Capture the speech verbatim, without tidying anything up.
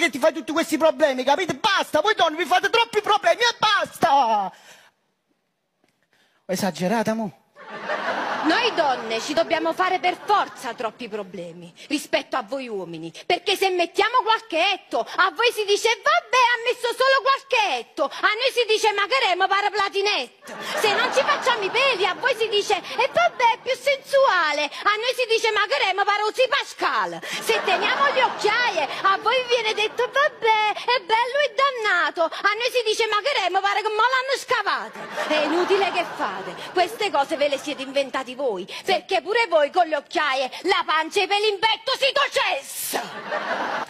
che ti fai tutti questi problemi, capite? Basta, voi donne vi fate troppi problemi e basta! Ho esagerato, mo'? Noi donne ci dobbiamo fare per forza troppi problemi rispetto a voi uomini, perché se mettiamo qualche etto, a voi si dice vabbè, ha messo solo qualche etto, a noi si dice magheremo pare platinetto. Se non ci facciamo i peli, a voi si dice e vabbè, è più sensuale, a noi si dice magheremo pare Uzi Pascal. Se teniamo le occhiaie, a voi viene detto vabbè, è bello e dannato, a noi si dice magheremo pare che mo l'hanno scavato. È inutile che fate, queste cose ve le siete inventati voi, perché pure voi con le occhiaie, la pancia e i peli in petto si docessa!